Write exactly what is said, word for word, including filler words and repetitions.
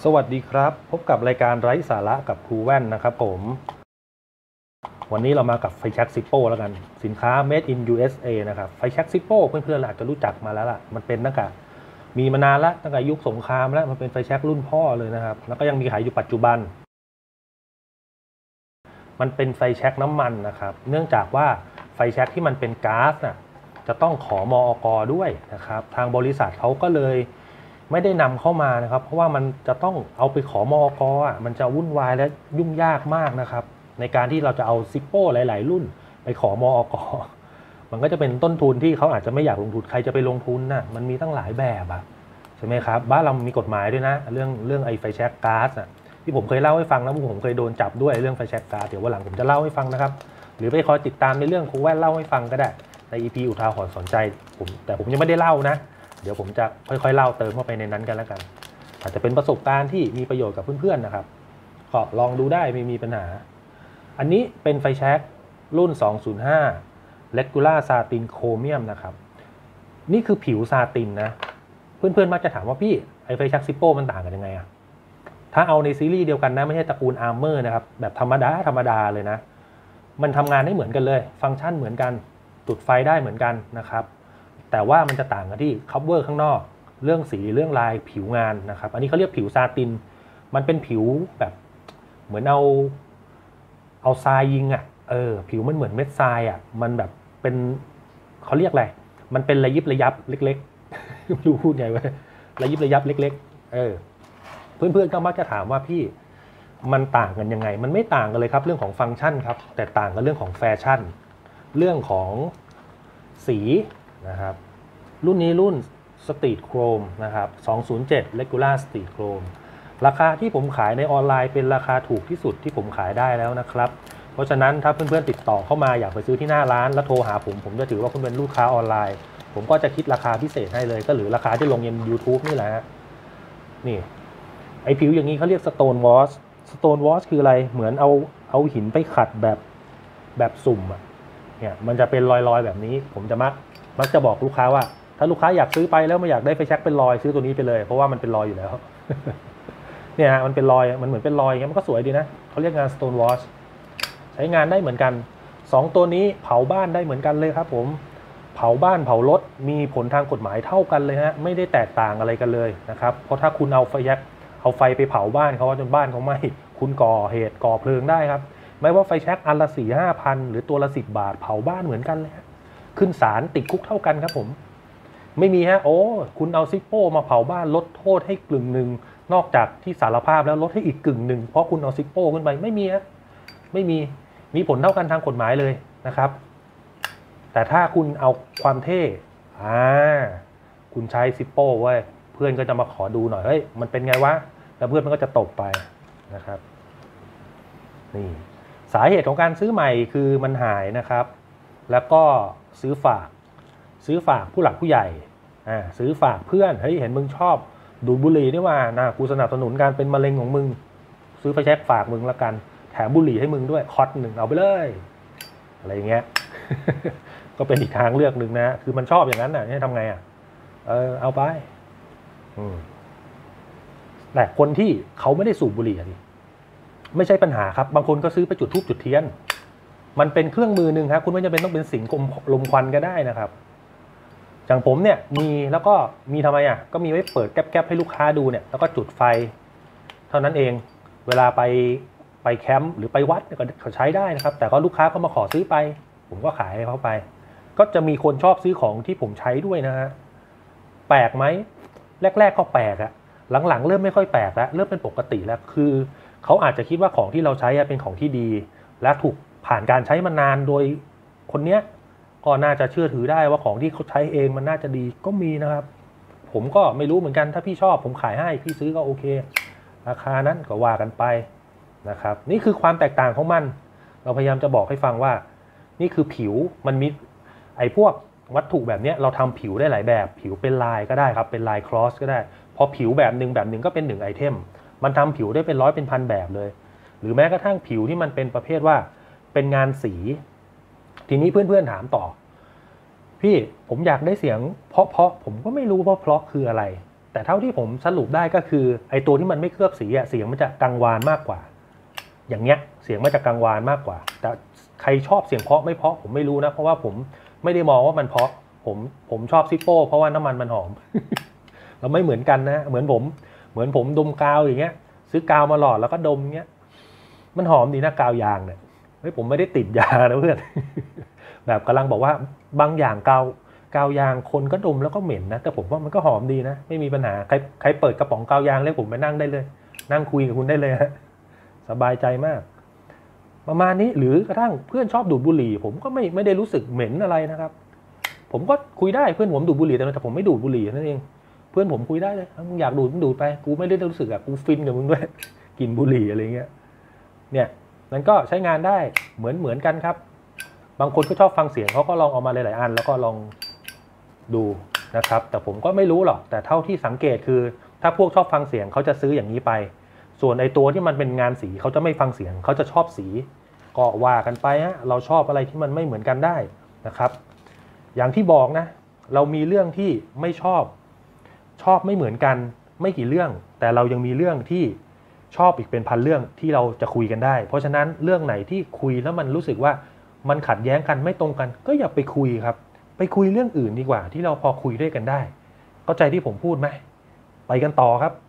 สวัสดีครับพบกับรายการไร้สาระกับครูแว่นนะครับผมวันนี้เรามากับไฟแช็กซิปโป้แล้วกันสินค้า Made in ยู เอส เอ นะครับไฟแช็กซิปโป้เพื่อนๆอาจจะรู้จักมาแล้วล่ะมันเป็นตั้งแต่มีมานานแล้วตั้งแต่ยุคสงครามแล้วมันเป็นไฟแช็กรุ่นพ่อเลยนะครับแล้วก็ยังมีขายอยู่ปัจจุบันมันเป็นไฟแช็กน้ำมันนะครับเนื่องจากว่าไฟแช็กที่มันเป็นก๊าซน่ะจะต้องขอมอกด้วยนะครับทางบริษัทเขาก็เลยไม่ได้นำเข้ามานะครับเพราะว่ามันจะต้องเอาไปขอมอกอ่ะมันจะวุ่นวายและยุ่งยากมากนะครับในการที่เราจะเอาซิปโป้หลายๆรุ่นไปขอมอกมันก็จะเป็นต้นทุนที่เขาอาจจะไม่อยากลงทุนใครจะไปลงทุนน่ะมันมีตั้งหลายแบบอ่ะใช่ไหมครับบ้านเรามีกฎหมายด้วยนะเรื่องเรื่องไอ้ไฟแช็กก๊าซอ่ะที่ผมเคยเล่าให้ฟังนะผมเคยโดนจับด้วยเรื่องไฟแช็กก๊าซเดี๋ยววันหลังผมจะเล่าให้ฟังนะครับหรือไปคอยติดตามในเรื่องครูแว่นเล่าให้ฟังก็ได้ใน อี พี อุทาหรณ์สอนใจผมแต่ผมยังไม่ได้เล่านะเดี๋ยวผมจะค่อยๆเล่าเติมเข้าไปในนั้นกันแล้วกันอาจจะเป็นประสบการณ์ที่มีประโยชน์กับเพื่อนๆนะครับก็ลองดูได้ไม่มีปัญหาอันนี้เป็นไฟแช็กรุ่นสองศูนย์ห้า Regular Satin Chromium นะครับนี่คือผิวซาตินนะเพื่อนๆมักจะถามว่าพี่ไอไฟแช็กซิปโป้มันต่างกันยังไงอะถ้าเอาในซีรีส์เดียวกันนะไม่ใช่ตระกูลอาร์เมอร์นะครับแบบธรรมดาธรรมดาเลยนะมันทำงานได้เหมือนกันเลยฟังก์ชันเหมือนกันจุดไฟได้เหมือนกันนะครับแต่ว่ามันจะต่างกันที่คัฟเวอร์ข้างนอกเรื่องสีเรื่องลายผิวงานนะครับอันนี้เขาเรียกผิวซาตินมันเป็นผิวแบบเหมือนเอาเอาทรายยิงอ่ะเออผิวมันเหมือนเม็ดทรายอ่ะมันแบบเป็นเขาเรียกอะไรมันเป็นระยิบระยับเล็กๆไม่รู้พูดไงวะระยิบระยับเล็กๆเออเพื่อนๆก็มักจะถามว่าพี่มันต่างกันยังไงมันไม่ต่างกันเลยครับเรื่องของฟังก์ชันครับแต่ต่างกันเรื่องของแฟชั่นเรื่องของสีนะครับรุ่นนี้รุ่น Street Chrome นะครับสองศูนย์เจ็ด Regular Street Chrome ราคาที่ผมขายในออนไลน์เป็นราคาถูกที่สุดที่ผมขายได้แล้วนะครับเพราะฉะนั้นถ้าเพื่อนๆติดต่อเข้ามาอยากไปซื้อที่หน้าร้านแล้วโทรหาผมผมจะถือว่าคุณเป็นลูกค้าออนไลน์ผมก็จะคิดราคาพิเศษให้เลยก็หรือราคาที่ลงใน YouTube นี่แหละนี่ไอผิวอย่างนี้เขาเรียก Stone Wash Stone Wash คืออะไรเหมือนเอาเอาหินไปขัดแบบแบบสุ่มอ่ะเนี่ยมันจะเป็นรอยๆแบบนี้ผมจะมักมักจะบอกลูกค้าว่าถ้าลูกค้าอยากซื้อไปแล้วไม่อยากได้ไฟแช็กเป็นรอยซื้อตัวนี้ไปเลยเพราะว่ามันเป็นรอยอยู่แล้ว เนี่ยมันเป็นรอยมันเหมือนเป็นรอยอย่างเงี้ยมันก็สวยดีนะเขาเรียกงาน Stone Wash ใช้งานได้เหมือนกันสองตัวนี้เผาบ้านได้เหมือนกันเลยครับผมเผาบ้านเผารถมีผลทางกฎหมายเท่ากันเลยฮะไม่ได้แตกต่างอะไรกันเลยนะครับเพราะถ้าคุณเอาไฟแช็กเอาไฟไปเผาบ้านเขาจนบ้านเขาไหม้คุณก่อเหตุก่อเพลิงได้ครับไม่ว่าไฟแช็กอันละสี่ห้าพันหรือตัวละสิบบาทเผาบ้านเหมือนกันเลยขึ้นศาลติดคุกเท่ากันครับผมไม่มีฮะโอ้คุณเอาซิปโป้มาเผาบ้านลดโทษให้กึ่งหนึ่งนอกจากที่สารภาพแล้วลดให้อีกกึ่งหนึ่งเพราะคุณเอาซิปโป้ขึ้นไปไม่มีฮะไม่มีมีผลเท่ากันทางกฎหมายเลยนะครับแต่ถ้าคุณเอาความเท่อ่าคุณใช้ซิปโป้ไว้เพื่อนก็จะมาขอดูหน่อยเฮ้ยมันเป็นไงวะแล้วเพื่อนมันก็จะตกไปนะครับนี่สาเหตุของการซื้อใหม่คือมันหายนะครับแล้วก็ซื้อฝากซื้อฝากผู้หลักผู้ใหญ่อ่าซื้อฝากเพื่อนเฮ้ยเห็นมึงชอบดูดบุหรี่นี่ว่านะกูสนับสนุนการเป็นมะเร็งของมึงซื้อไฟแช็กฝากมึงละกันแถมบุหรี่ให้มึงด้วยคอตหนึ่งเอาไปเลยอะไรอย่างเงี้ย ก็เป็นอีกทางเลือกหนึ่งนะคือมันชอบอย่างนั้นน่ะให้ทำไงอ่ะเออเอาไปอืมแต่คนที่เขาไม่ได้สูบบุหรี่ดิไม่ใช่ปัญหาครับบางคนก็ซื้อไปจุดธูปจุดเทียนมันเป็นเครื่องมือหนึ่งครับคุณไม่จำเป็นต้องเป็นสิงลมควันก็ได้นะครับอย่างผมเนี่ยมีแล้วก็มีทำไมอ่ะก็มีไว้เปิดแก๊บๆให้ลูกค้าดูเนี่ยแล้วก็จุดไฟเท่านั้นเองเวลาไปไปแคมป์หรือไปวัดก็เขาใช้ได้นะครับแต่ก็ลูกค้าเขามาขอซื้อไปผมก็ขายให้เขาไปก็จะมีคนชอบซื้อของที่ผมใช้ด้วยนะฮะแปลกไหมแรกๆก็แปลกอะหลังๆเริ่มไม่ค่อยแปลกแล้วเริ่มเป็นปกติแล้วคือเขาอาจจะคิดว่าของที่เราใช้เป็นของที่ดีและถูกผ่านการใช้มานานโดยคนเนี้ยก็น่าจะเชื่อถือได้ว่าของที่เขาใช้เองมันน่าจะดีก็มีนะครับผมก็ไม่รู้เหมือนกันถ้าพี่ชอบผมขายให้พี่ซื้อก็โอเคราคานั้นก็ว่ากันไปนะครับนี่คือความแตกต่างของมันเราพยายามจะบอกให้ฟังว่านี่คือผิวมันมีไอ้พวกวัตถุแบบนี้เราทำผิวได้หลายแบบผิวเป็นลายก็ได้ครับเป็นลายครอสก็ได้พอผิวแบบหนึ่งแบบหนึ่งก็เป็นหนึ่งไอเทมมันทำผิวได้เป็นร้อยเป็นพันแบบเลยหรือแม้กระทั่งผิวที่มันเป็นประเภทว่าเป็นงานสีทีนี้เพื่อนๆถามต่อพี่ผมอยากได้เสียงเพราะเพราะผมก็ไม่รู้ว่าเพราะคืออะไรแต่เท่าที่ผมสรุปได้ก็คือไอ้ตัวที่มันไม่เคลือบสีอะเสียงมันจะกังวานมากกว่าอย่างเงี้ยเสียงมันจะกังวานมากกว่าแต่ใครชอบเสียงเพราะไม่เพราะผมไม่รู้นะเพราะว่าผมไม่ได้มองว่ามันเพราะผมผมชอบซิโป้เพราะว่าน้ำมันมันหอม เราไม่เหมือนกันนะเหมือนผมเหมือนผมดมกาวอย่างเงี้ยซื้อกาวมาหลอดแล้วก็ดมเงี้ยมันหอมดีนะกาวยางเนี่ยเฮ้ยผมไม่ได้ติดยานะเพื่อน แบบกำลังบอกว่าบางอย่างกาวกาวยางคนก็ดมแล้วก็เหม็นนะแต่ผมว่ามันก็หอมดีนะไม่มีปัญหาใครใครเปิดกระป๋องกาวยางเลยผมไปนั่งได้เลยนั่งคุยกับคุณได้เลยฮะสบายใจมากประมาณนี้หรือกระทั่งเพื่อนชอบดูดบุหรี่ผมก็ไม่ไม่ได้รู้สึกเหม็นอะไรนะครับผมก็คุยได้เพื่อนผมดูดบุหรี่แต่ผมไม่ดูดบุหรี่นั่นเองเพื่อนผมคุยได้เลยมึงอยากดูดมึงดูดไปกูไม่ได้รู้สึกอะกูฟินกับมึงด้วยกินบุหรี่อะไรเงี้ยเนี่ยมันก็ใช้งานได้เหมือนเหมือนกันครับบางคนก็ชอบฟังเสียงเขาก็ลองเอามาหลายๆอันแล้วก็ลองดูนะครับแต่ผมก็ไม่รู้หรอกแต่เท่าที่สังเกตคือถ้าพวกชอบฟังเสียงเขาจะซื้ออย่างนี้ไปส่วนไอ้ตัวที่มันเป็นงานสีเขาจะไม่ฟังเสียงเขาจะชอบสีก็ว่ากันไปฮะเราชอบอะไรที่มันไม่เหมือนกันได้นะครับอย่างที่บอกนะเรามีเรื่องที่ไม่ชอบชอบไม่เหมือนกันไม่กี่เรื่องแต่เรายังมีเรื่องที่ชอบอีกเป็นพันเรื่องที่เราจะคุยกันได้เพราะฉะนั้นเรื่องไหนที่คุยแล้วมันรู้สึกว่ามันขัดแย้งกันไม่ตรงกันก็อย่าไปคุยครับไปคุยเรื่องอื่นดีกว่าที่เราพอคุยด้วยกันได้เข้าใจที่ผมพูดไหมไปกันต่อครับ